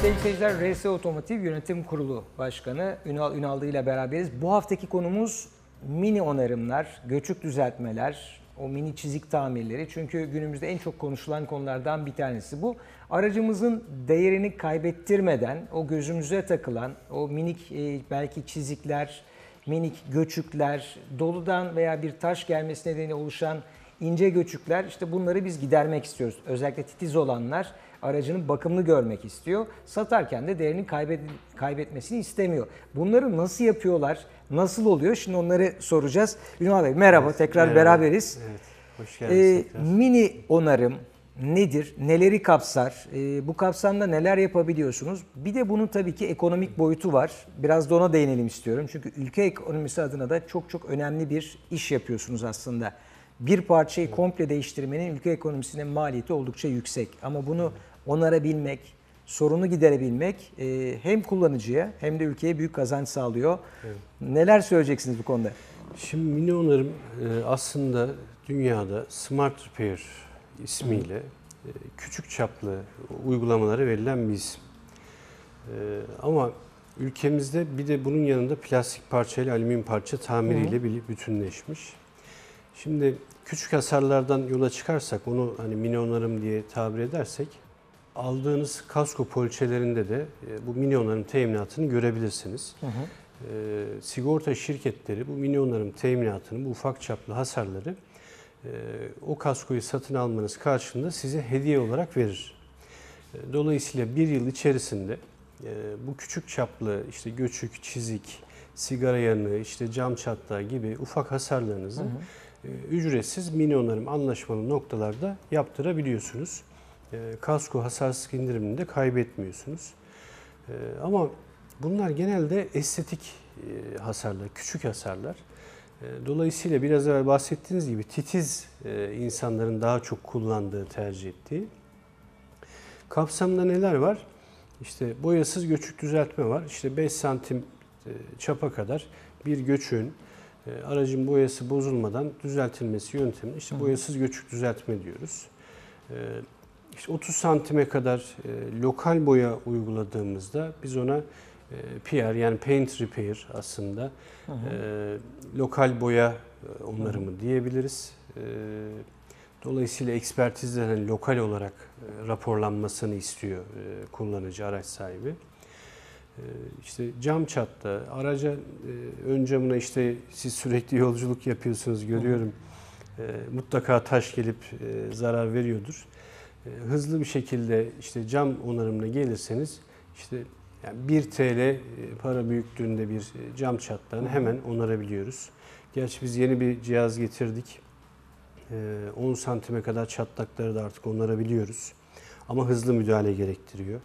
Sevgili seyirciler, RS Otomotiv Yönetim Kurulu Başkanı Ünal Ünallı ile beraberiz. Bu haftaki konumuz mini onarımlar, göçük düzeltmeler, o mini çizik tamirleri. Çünkü günümüzde en çok konuşulan konulardan bir tanesi bu. Aracımızın değerini kaybettirmeden o gözümüze takılan o minik belki çizikler, minik göçükler, doludan veya bir taş gelmesi nedeniyle oluşan ince göçükler, işte bunları biz gidermek istiyoruz. Özellikle titiz olanlar aracının bakımını görmek istiyor. Satarken de değerini kaybetmesini istemiyor. Bunları nasıl yapıyorlar? Nasıl oluyor? Şimdi onları soracağız. Ünal Bey merhaba, evet, tekrar merhaba. Beraberiz. Evet, hoş geldiniz tekrar. Mini onarım nedir? Neleri kapsar? Bu kapsamda neler yapabiliyorsunuz? Bir de bunun tabii ki ekonomik boyutu var. Biraz da ona değinelim istiyorum. Çünkü ülke ekonomisi adına da çok önemli bir iş yapıyorsunuz aslında. Bir parçayı komple değiştirmenin ülke ekonomisine maliyeti oldukça yüksek. Ama bunu onarabilmek, sorunu giderebilmek hem kullanıcıya hem de ülkeye büyük kazanç sağlıyor. Evet. Neler söyleyeceksiniz bu konuda? Şimdi mini onarım aslında dünyada Smart Repair ismiyle küçük çaplı uygulamalara verilen bir isim. Ama ülkemizde bir de bunun yanında plastik parçayla alüminyum parça tamiriyle bütünleşmiş. Şimdi küçük hasarlardan yola çıkarsak, onu hani mini onarım diye tabir edersek, aldığınız kasko poliçelerinde de bu mini onarım teminatını görebilirsiniz. Sigorta şirketleri bu mini onarım teminatını, bu ufak çaplı hasarları o kaskoyu satın almanız karşılığında size hediye olarak verir. Dolayısıyla bir yıl içerisinde bu küçük çaplı işte göçük, çizik, sigara yanığı, işte cam çatlağı gibi ufak hasarlarınızı ücretsiz mini onarım anlaşmalı noktalarda yaptırabiliyorsunuz. Kasko hasarsızlık indirimini de kaybetmiyorsunuz. Ama bunlar genelde estetik hasarlar, küçük hasarlar. Dolayısıyla biraz evvel bahsettiğiniz gibi titiz insanların daha çok kullandığı, tercih ettiği. Kapsamda neler var? İşte boyasız göçük düzeltme var. İşte 5 santim çapa kadar bir göçüğün aracın boyası bozulmadan düzeltilmesi yöntemini işte boyasız göçük düzeltme diyoruz. İşte 30 santime kadar lokal boya uyguladığımızda biz ona PR yani paint repair aslında lokal boya onarımı diyebiliriz. Dolayısıyla ekspertizlerin lokal olarak raporlanmasını istiyor kullanıcı, araç sahibi. İşte cam çatlağı, araca ön camına işte siz sürekli yolculuk yapıyorsunuz görüyorum. Mutlaka taş gelip zarar veriyordur. Hızlı bir şekilde işte cam onarımına gelirseniz işte yani 1 TL para büyüklüğünde bir cam çatlağını hemen onarabiliyoruz. Gerçi biz yeni bir cihaz getirdik. 10 santime kadar çatlakları da artık onarabiliyoruz. Ama hızlı müdahale gerektiriyor.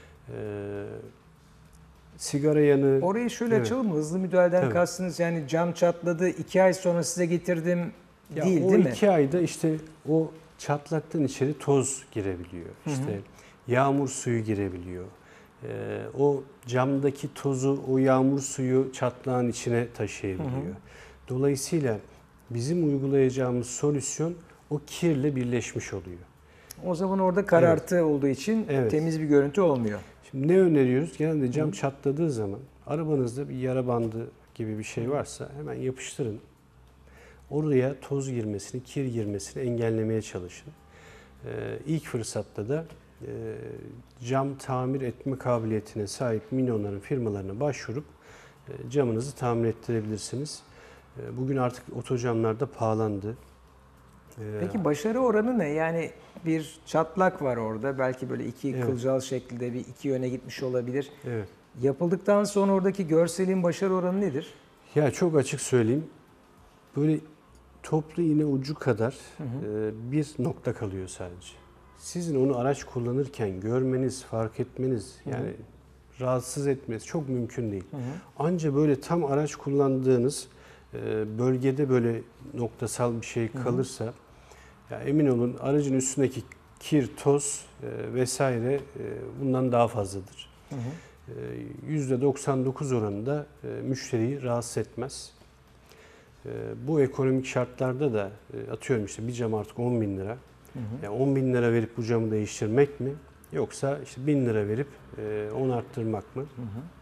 Sigara yanığı... Orayı şöyle açalım mı? Hızlı müdahaleden kastınız yani cam çatladı, 2 ay sonra size getirdim değil mi? O 2 ayda işte o çatlaktan içeri toz girebiliyor. İşte yağmur suyu girebiliyor. O camdaki tozu, o yağmur suyu çatlağın içine taşıyabiliyor. Dolayısıyla bizim uygulayacağımız solüsyon o kirle birleşmiş oluyor. O zaman orada karartı olduğu için temiz bir görüntü olmuyor. Şimdi ne öneriyoruz? Genelde cam çatladığı zaman arabanızda bir yara bandı gibi bir şey varsa hemen yapıştırın. Oraya toz girmesini, kir girmesini engellemeye çalışın. İlk fırsatta da cam tamir etme kabiliyetine sahip mini onarım firmalarına başvurup camınızı tamir ettirebilirsiniz. Bugün artık otocamlar da pahalandı. Peki başarı oranı ne? Yani bir çatlak var orada. Belki böyle iki kılcal şeklinde bir iki yöne gitmiş olabilir. Evet. Yapıldıktan sonra oradaki görselin başarı oranı nedir? Ya çok açık söyleyeyim. Böyle toplu iğne ucu kadar bir nokta kalıyor sadece. Sizin onu araç kullanırken görmeniz, fark etmeniz yani rahatsız etmeniz çok mümkün değil. Anca böyle tam araç kullandığınız bölgede böyle noktasal bir şey kalırsa ya emin olun aracın üstündeki kir, toz vesaire bundan daha fazladır. %99 oranında müşteriyi rahatsız etmez. Bu ekonomik şartlarda da atıyorum işte bir cam artık 10.000 lira. Yani 10.000 lira verip bu camı değiştirmek mi? Yoksa işte 1000 lira verip 10 arttırmak mı?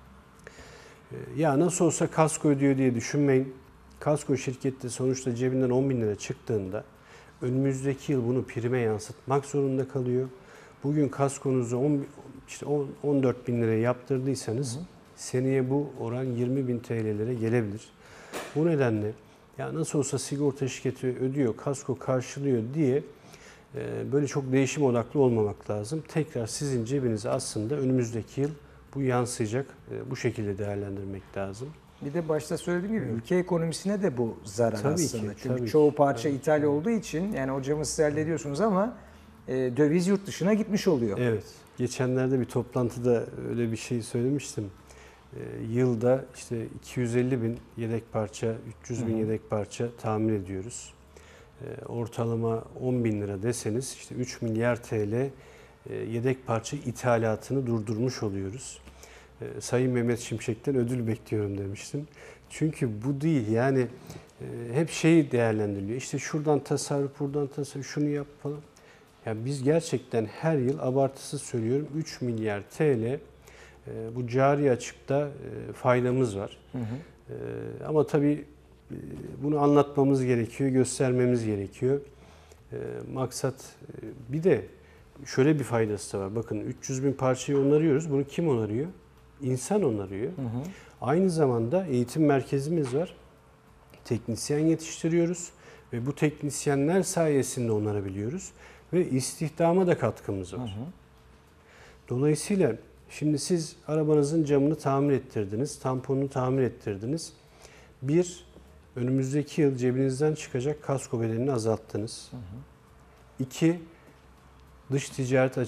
Ya nasıl olsa kasko ödüyor diye düşünmeyin. Kasko şirkette sonuçta cebinden 10 bin lira çıktığında önümüzdeki yıl bunu prime yansıtmak zorunda kalıyor. Bugün kaskonuzu 14 bin liraya yaptırdıysanız seneye bu oran 20 bin TL'lere gelebilir. Bu nedenle ya nasıl olsa sigorta şirketi ödüyor, kasko karşılıyor diye böyle çok değişim odaklı olmamak lazım. Tekrar sizin cebinize aslında önümüzdeki yıl bu yansıyacak. Bu şekilde değerlendirmek lazım. Bir de başta söylediğim gibi ülke ekonomisine de bu zarar Tabii aslında. ki, Çünkü tabii çoğu ki. parça ithal olduğu için yani hocamı siz hallediyorsunuz ama döviz yurt dışına gitmiş oluyor. Evet. Geçenlerde bir toplantıda öyle bir şey söylemiştim. Yılda işte 250 bin yedek parça, 300 bin yedek parça tamir ediyoruz. Ortalama 10 bin lira deseniz işte 3 milyar TL yedek parça ithalatını durdurmuş oluyoruz. Sayın Mehmet Şimşek'ten ödül bekliyorum demiştim. Çünkü bu değil yani hep şey değerlendiriliyor. İşte şuradan tasarruf, buradan tasarruf, şunu yap falan. Yani biz gerçekten her yıl abartısız söylüyorum 3 milyar TL bu cari açıkta faydamız var. Ama tabii bunu anlatmamız gerekiyor, göstermemiz gerekiyor. Maksat bir de şöyle bir faydası da var. Bakın 300 bin parçayı onarıyoruz. Bunu kim onarıyor? İnsan onarıyor. Aynı zamanda eğitim merkezimiz var. Teknisyen yetiştiriyoruz ve bu teknisyenler sayesinde onarabiliyoruz ve istihdama da katkımız var. Dolayısıyla şimdi siz arabanızın camını tamir ettirdiniz, tamponunu tamir ettirdiniz. Önümüzdeki yıl cebinizden çıkacak kasko bedelini azalttınız. 2, dış ticaret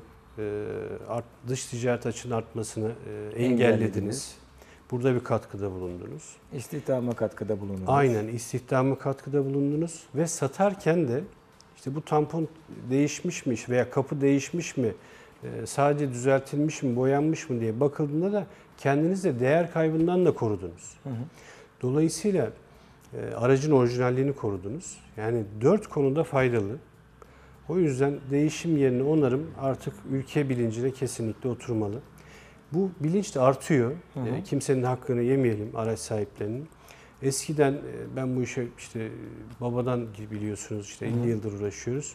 açığının artmasını engellediniz. Burada bir katkıda bulundunuz. İstihdama katkıda bulunur. Aynen, istihdama katkıda bulundunuz ve satarken de işte bu tampon değişmiş mi veya kapı değişmiş mi, sadece düzeltilmiş mi, boyanmış mı diye bakıldığında da kendiniz de değer kaybından da korudunuz. Dolayısıyla aracın orijinalliğini korudunuz. Yani 4 konuda faydalı. O yüzden değişim yerine onarım artık ülke bilincine kesinlikle oturmalı. Bu bilinç de artıyor. Kimsenin hakkını yemeyelim, araç sahiplerinin. Eskiden ben bu işe işte babadan biliyorsunuz işte 50 yıldır uğraşıyoruz.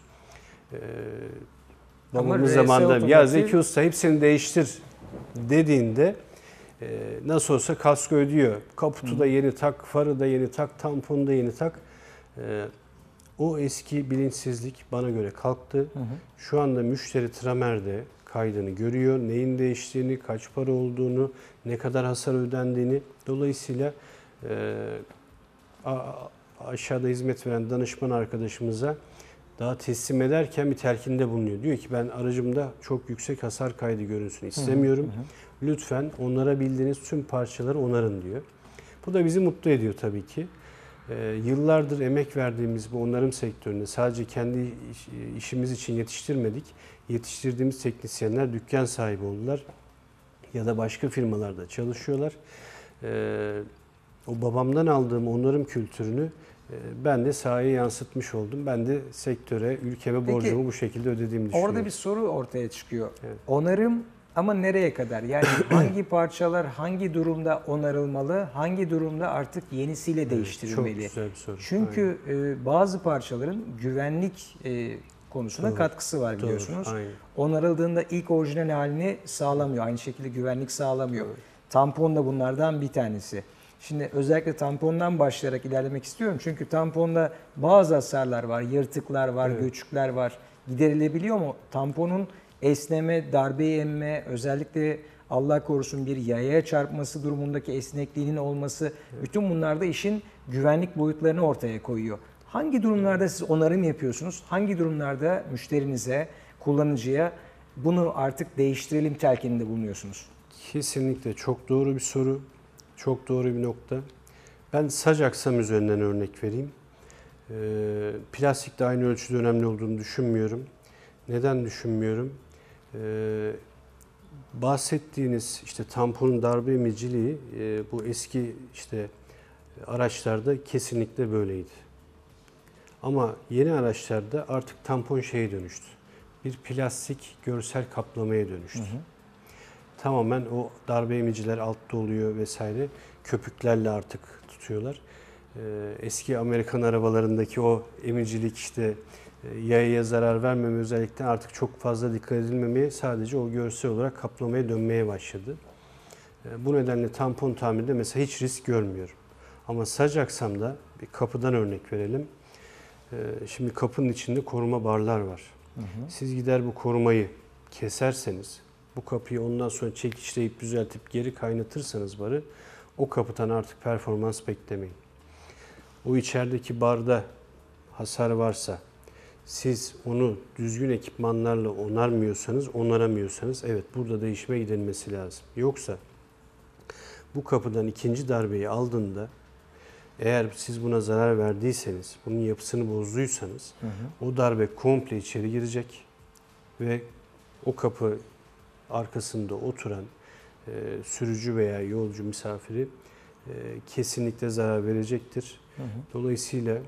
Babamın zamanında ya Zeki Usta hepsini değiştir dediğinde nasıl olsa kasko ödüyor. Kaputu da yeni tak, farı da yeni tak, tamponu da yeni tak. O eski bilinçsizlik bana göre kalktı. Şu anda müşteri Tramer'de kaydını görüyor. Neyin değiştiğini, kaç para olduğunu, ne kadar hasar ödendiğini. Dolayısıyla aşağıda hizmet veren danışman arkadaşımıza daha teslim ederken bir telkinde bulunuyor. Diyor ki ben aracımda çok yüksek hasar kaydı görünsün istemiyorum. Lütfen onlara bildiğiniz tüm parçaları onarın diyor. Bu da bizi mutlu ediyor tabii ki. Yıllardır emek verdiğimiz bu onarım sektöründe sadece kendi işimiz için yetiştirmedik. Yetiştirdiğimiz teknisyenler dükkan sahibi oldular ya da başka firmalarda çalışıyorlar. O babamdan aldığım onarım kültürünü ben de sahaya yansıtmış oldum. Ben de sektöre, ülkeme borcumu bu şekilde ödediğimi düşünüyorum. Orada bir soru ortaya çıkıyor. Evet. Onarım ama nereye kadar? Yani hangi parçalar hangi durumda onarılmalı, hangi durumda artık yenisiyle değiştirilmeli? Çok güzel bir soru. Çünkü bazı parçaların güvenlik konusuna katkısı var biliyorsunuz. Aynen. Onarıldığında ilk orijinal halini sağlamıyor. Aynı şekilde güvenlik sağlamıyor. Tampon da bunlardan bir tanesi. Şimdi özellikle tampondan başlayarak ilerlemek istiyorum. Çünkü tamponda bazı hasarlar var, yırtıklar var, göçükler var. Giderilebiliyor mu? Tamponun esneme, darbe emme, özellikle Allah korusun bir yayaya çarpması durumundaki esnekliğinin olması, bütün bunlar da işin güvenlik boyutlarını ortaya koyuyor. Hangi durumlarda siz onarım yapıyorsunuz? Hangi durumlarda müşterinize, kullanıcıya bunu artık değiştirelim telkininde bulunuyorsunuz? Kesinlikle çok doğru bir soru. Çok doğru bir nokta. Ben sac aksam üzerinden örnek vereyim. Plastik de aynı ölçüde önemli olduğunu düşünmüyorum. Neden düşünmüyorum? Bahsettiğiniz işte tamponun darbe emiciliği bu eski işte araçlarda kesinlikle böyleydi. Ama yeni araçlarda artık tampon şeye dönüştü. bir plastik görsel kaplamaya dönüştü. Tamamen o darbe emiciler altta oluyor vesaire. Köpüklerle artık tutuyorlar. Eski Amerikan arabalarındaki o emicilik işte yayaya zarar vermeme özellikle artık çok fazla dikkat edilmemeye, sadece o görsel olarak kaplamaya dönmeye başladı. Bu nedenle tampon tamirinde mesela hiç risk görmüyorum. Ama sac aksamda bir kapıdan örnek verelim. Şimdi kapının içinde koruma barlar var. Siz gider bu korumayı keserseniz, bu kapıyı ondan sonra çekişleyip düzeltip geri kaynatırsanız barı, o kapıdan artık performans beklemeyin. O içerideki barda hasar varsa, siz onu düzgün ekipmanlarla onaramıyorsanız evet burada değişime gidilmesi lazım. Yoksa bu kapıdan ikinci darbeyi aldığında, eğer siz buna zarar verdiyseniz, bunun yapısını bozduysanız o darbe komple içeri girecek ve o kapı arkasında oturan sürücü veya yolcu misafiri kesinlikle zarar verecektir. Dolayısıyla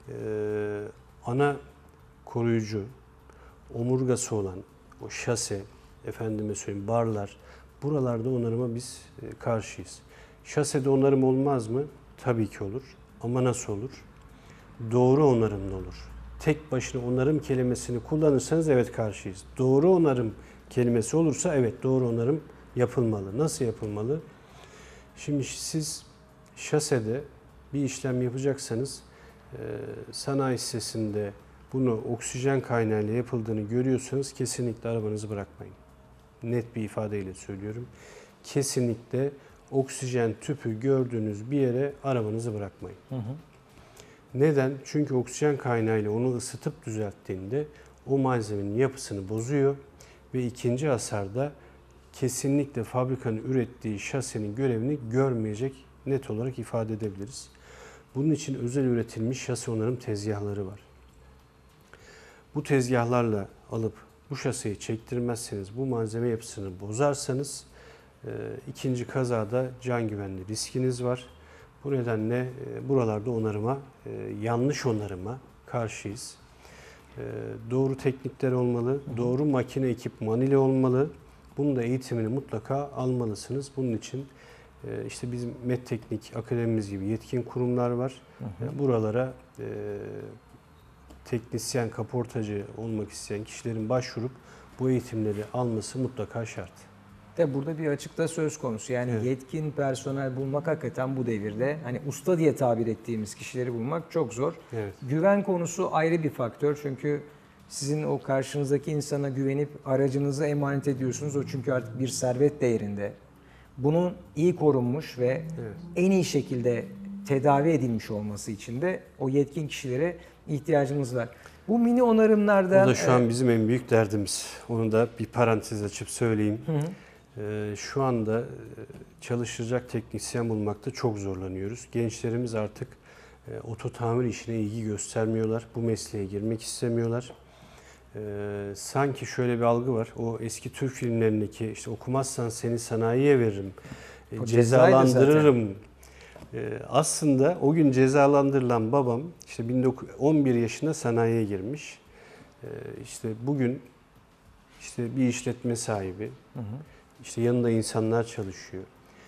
ana koruyucu, omurgası olan o şase, efendime söyleyeyim barlar, buralarda onarıma biz karşıyız. Şasede onarım olmaz mı? Tabii ki olur. Ama nasıl olur? Doğru onarımlı olur. Tek başına onarım kelimesini kullanırsanız evet karşıyız. Doğru onarım kelimesi olursa evet doğru onarım yapılmalı. Nasıl yapılmalı? Şimdi siz şasede bir işlem yapacaksanız sanayi sitesinde bunu oksijen kaynağıyla yapıldığını görüyorsanız kesinlikle arabanızı bırakmayın. Net bir ifadeyle söylüyorum. Kesinlikle oksijen tüpü gördüğünüz bir yere arabanızı bırakmayın. Neden? Çünkü oksijen kaynağıyla onu ısıtıp düzelttiğinde o malzemenin yapısını bozuyor ve ikinci hasarda kesinlikle fabrikanın ürettiği şasenin görevini görmeyecek, net olarak ifade edebiliriz. Bunun için özel üretilmiş şase onarım tezgahları var. Bu tezgahlarla alıp bu şaseyi çektirmezseniz, bu malzeme yapısını bozarsanız ikinci kazada can güvenliği riskiniz var. Bu nedenle buralarda onarıma, yanlış onarıma karşıyız. Doğru teknikler olmalı, doğru makine ekipman ile olmalı. Bunun da eğitimini mutlaka almalısınız. Bunun için işte bizim Medteknik Akademimiz gibi yetkin kurumlar var. Buralara teknisyen, kaportacı olmak isteyen kişilerin başvurup bu eğitimleri alması mutlaka şart. De burada bir açıkta söz konusu. Yani Evet. yetkin personel bulmak hakikaten bu devirde, hani usta diye tabir ettiğimiz kişileri bulmak çok zor. Evet. Güven konusu ayrı bir faktör. Çünkü sizin o karşınızdaki insana güvenip aracınızı emanet ediyorsunuz. O çünkü artık bir servet değerinde. Bunun iyi korunmuş ve en iyi şekilde tedavi edilmiş olması için de o yetkin kişilere ihtiyacımız var. Bu mini onarımlarda... O da şu an bizim en büyük derdimiz. Onu da bir parantez açıp söyleyeyim. Şu anda çalışacak teknisyen bulmakta çok zorlanıyoruz. Gençlerimiz artık oto tamir işine ilgi göstermiyorlar. Bu mesleğe girmek istemiyorlar. Sanki şöyle bir algı var. O eski Türk filmlerindeki işte okumazsan seni sanayiye veririm, cezalandırırım. Aslında o gün cezalandırılan babam işte 11 yaşında sanayiye girmiş. İşte bugün işte bir işletme sahibi. İşte yanında insanlar çalışıyor.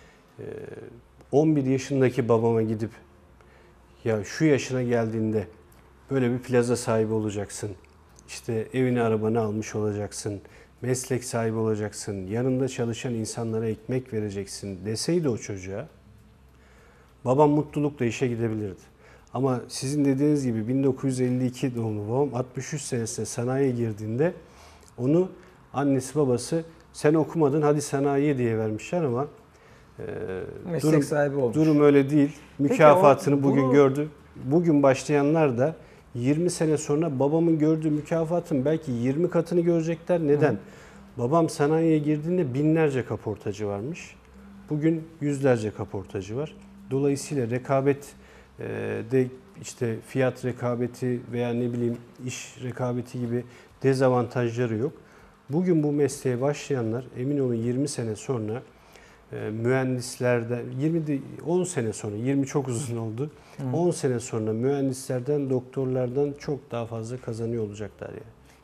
11 yaşındaki babama gidip ya şu yaşına geldiğinde böyle bir plaza sahibi olacaksın. İşte evini arabanı almış olacaksın. Meslek sahibi olacaksın. Yanında çalışan insanlara ekmek vereceksin deseydi o çocuğa, babam mutlulukla işe gidebilirdi. Ama sizin dediğiniz gibi 1952 doğumlu babam 63 senesinde sanayiye girdiğinde onu annesi babası sen okumadın hadi sanayiye diye vermişler ama meslek sahibi olmuş. Durum öyle değil. Mükafatını bugün gördü. Bugün başlayanlar da 20 sene sonra babamın gördüğü mükafatın belki 20 katını görecekler. Neden? Babam sanayiye girdiğinde binlerce kaportacı varmış. Bugün yüzlerce kaportacı var. Dolayısıyla rekabet de işte fiyat rekabeti veya ne bileyim iş rekabeti gibi dezavantajları yok. Bugün bu mesleğe başlayanlar emin olun 20 sene sonra mühendislerden 10 sene sonra 20 çok uzun oldu. 10 sene sonra mühendislerden, doktorlardan çok daha fazla kazanıyor olacaklar yani.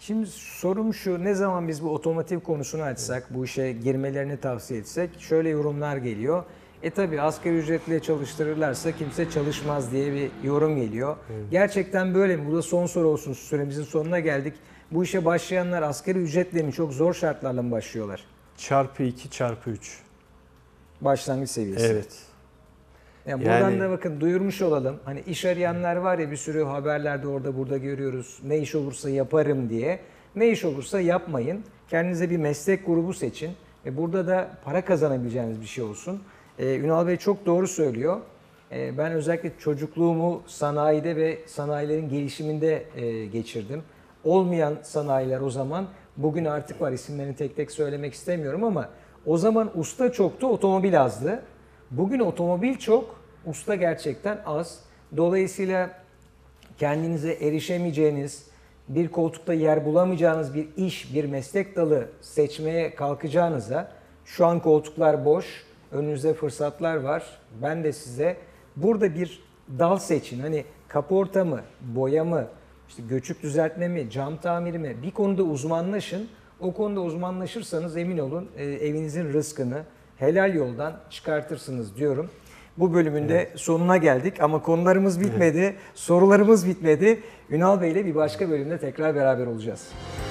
Şimdi sorum şu, ne zaman biz bu otomotiv konusunu açsak, bu işe girmelerini tavsiye etsek şöyle yorumlar geliyor. Tabi asgari ücretle çalıştırırlarsa kimse çalışmaz diye bir yorum geliyor. Gerçekten böyle mi? Bu da son soru olsun, süremizin sonuna geldik. Bu işe başlayanlar asgari ücretle mi, çok zor şartlarla mı başlıyorlar? Çarpı 2 çarpı 3. Başlangıç seviyesi. Evet. Yani buradan da bakın duyurmuş olalım. Hani iş arayanlar var ya, bir sürü haberlerde orada burada görüyoruz. Ne iş olursa yaparım diye. Ne iş olursa yapmayın. Kendinize bir meslek grubu seçin. Ve burada da para kazanabileceğiniz bir şey olsun. Ünal Bey çok doğru söylüyor. Ben özellikle çocukluğumu sanayide ve sanayilerin gelişiminde geçirdim. Olmayan sanayiler o zaman, bugün artık var, isimlerini tek tek söylemek istemiyorum ama o zaman usta çoktu, otomobil azdı. Bugün otomobil çok, usta gerçekten az. Dolayısıyla kendinize erişemeyeceğiniz, bir koltukta yer bulamayacağınız bir iş, bir meslek dalı seçmeye kalkacağınıza, şu an koltuklar boş, önünüzde fırsatlar var. Ben de size burada bir dal seçin. Hani kaporta mı, boya mı, işte göçük düzeltme mi, cam tamiri mi, bir konuda uzmanlaşın. O konuda uzmanlaşırsanız emin olun evinizin rızkını helal yoldan çıkartırsınız diyorum. Bu bölümün de sonuna geldik ama konularımız bitmedi, sorularımız bitmedi. Ünal Bey ile bir başka bölümde tekrar beraber olacağız.